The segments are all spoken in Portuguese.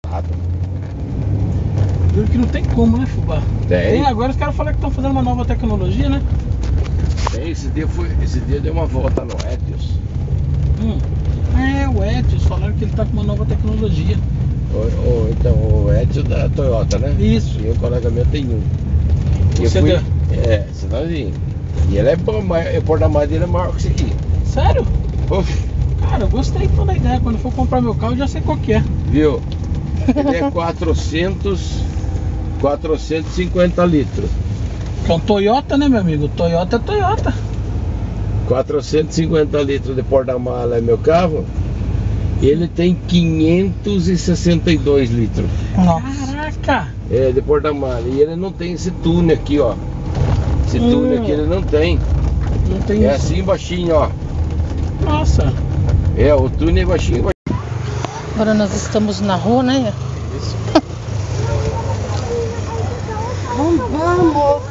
Juro que não tem como, né, Fubá? Tem. Agora os caras falaram que estão fazendo uma nova tecnologia, né? Esse dia deu uma volta no Etios. O Etios, falaram que ele tá com uma nova tecnologia. Então, o Etios da Toyota, né? Isso. E o colega meu tem um. Cidadinho. E ele é bom, mas o porta-malas dele é maior que esse aqui. Sério? Uf. Cara, eu gostei então da ideia. Quando for comprar meu carro, eu já sei qual que é. Viu? Ele é 450 litros. Então Toyota, né, meu amigo? Toyota é Toyota. 450 litros de porta-mala é meu carro. Ele tem 562 litros. Nossa. Caraca! De porta-mala. E ele não tem esse túnel aqui, ó. Esse túnel aqui ele não tem. Não tem É isso. assim baixinho, ó. Nossa. O túnel é baixinho. Agora nós estamos na rua, né? Isso. Vamos.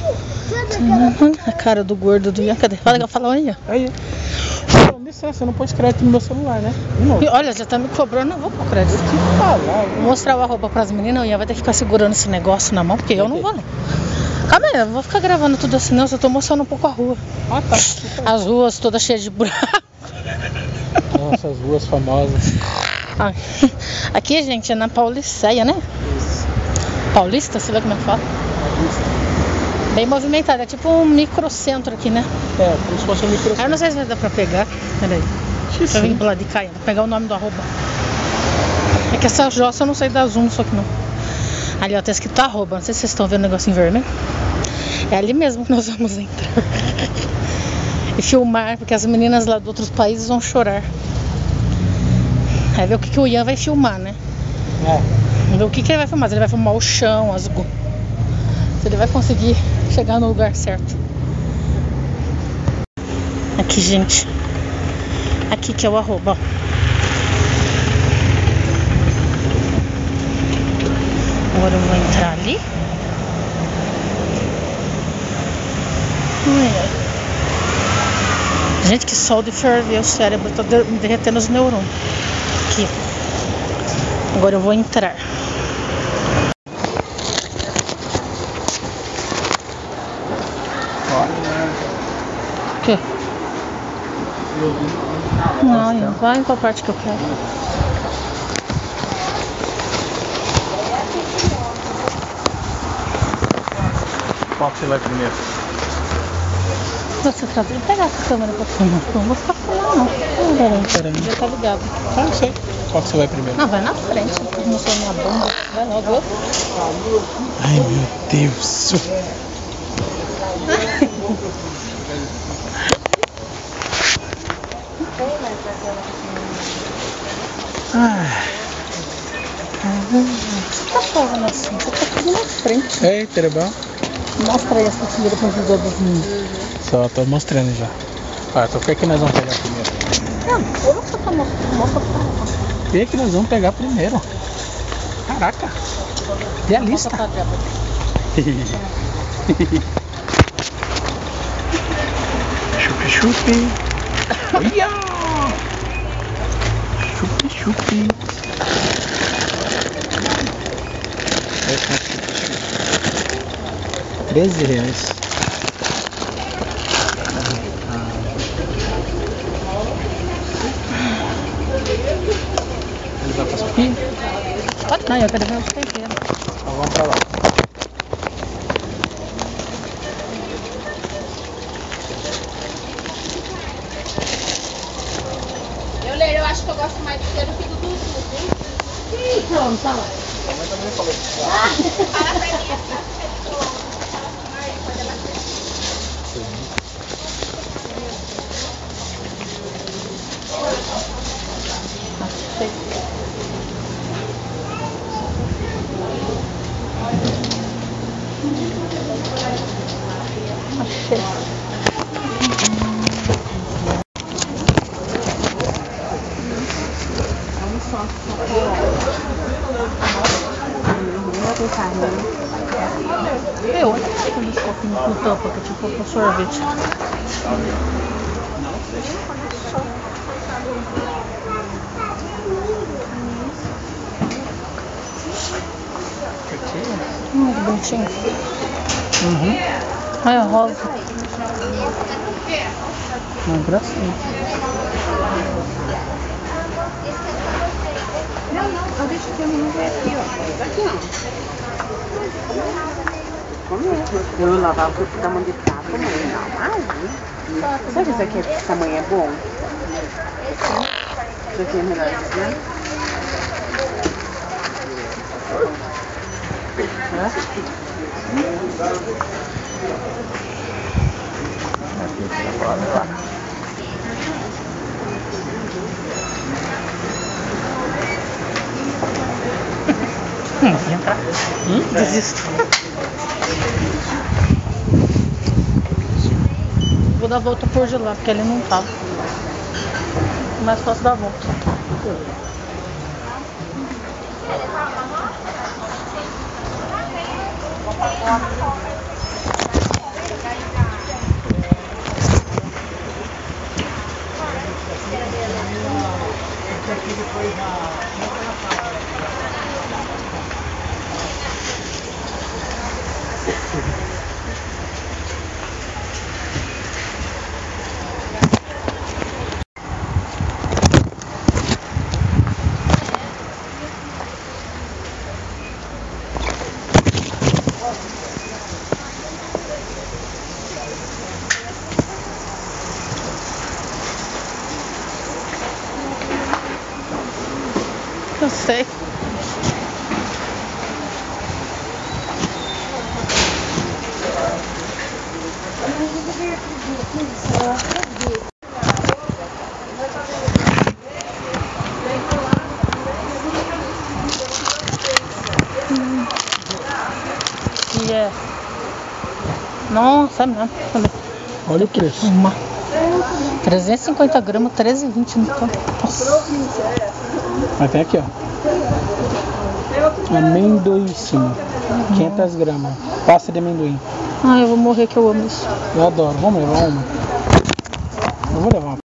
A cara do gordo do Ian, cadê? Olha que eu falo aí. Aí. Licença, você não pôs crédito no meu celular, né? Não. E olha, já tá me cobrando, não vou pôr crédito. Vou mostrar o arroba pras meninas, o Ian vai ter que ficar segurando esse negócio na mão, porque eu não vou não. Calma aí, eu vou ficar gravando tudo assim, não, eu só tô mostrando um pouco a rua. Ah, tá. As ruas todas cheias de buraco. Nossa, as ruas famosas. Aqui, gente, é na Pauliceia, né? Isso. Paulista, sei lá como é que fala. Bem movimentado, é tipo um microcentro aqui, né? Como se fosse um microcentro. Eu não sei se vai dar pra pegar. Peraí. Deixa eu vir pro lado de cá, vou pegar o nome do arroba. É que essa jossa eu não sei dar zoom, só que não. Ali, ó, tá escrito arroba. Não sei se vocês estão vendo o negocinho vermelho. É ali mesmo que nós vamos entrar. E filmar, porque as meninas lá de outros países vão chorar. Aí ver o que o Ian vai filmar, né? Ver o que ele vai filmar. Se ele vai filmar o chão, se ele vai conseguir chegar no lugar certo. Aqui, gente. Aqui que é o arroba, ó. Agora eu vou entrar ali. Gente, que sol de ferver o cérebro. Tô derretendo os neurônios. Aqui. Agora eu vou entrar. O quê? Não, vai pra parte que eu quero. Qual que você vai primeiro? Você tá bem pegar essa câmera pra filmar. Não vou ficar filmando, não. Já tá ligado. Não sei. Qual que você vai primeiro? Não, vai na frente. Tô mostrando minha bunda. Vai logo. Ai, meu Deus. Você tá falando assim? Você tá tudo na frente. Ei, tudo bom? Mostra aí essa primeira pra ajudar dos meninos. Só tô mostrando já. Então o que é que nós vamos pegar primeiro? Não, você tá mostrando. Mostra pra ela. O que é que nós vamos pegar primeiro? Caraca. E a lista? Mostra pra ela. Chupi, chupi. Olha! Chupi, chupi. R$13. Ele vai passar aqui? Pode não, eu quero ver os temperos. Então vamos pra lá. Eu acho que eu gosto mais do seu do que do Dudu, viu? Então, tá lá. A mãe também falou. Para pra mim. Achei. Eu olha aqueles copinhos com tampa que é tipo com sorvete. bonitinho. Uhum. Olha a rosa. Uma gracinha. Não, deixa eu ter um aqui, ó. Aqui, ó. Eu lavava porque o tamanho de prato, mãe. Não, mas... Sabe isso aqui, esse tamanho é bom? Isso aqui é melhor, né? Entrar. Desisto. Vou dar a volta por de lá, porque ele não tava. Mais fácil dar a volta. Eu sei. E é. Nossa, é mesmo. Olha o preço. Uma. 350 gramas, 13,20 no campo. Nossa. Mas tem aqui, ó. Amendoíssimo. 500 gramas. Pasta de amendoim. Ai, eu vou morrer que eu amo isso. Eu adoro. Vamos levar uma? Eu vou levar uma.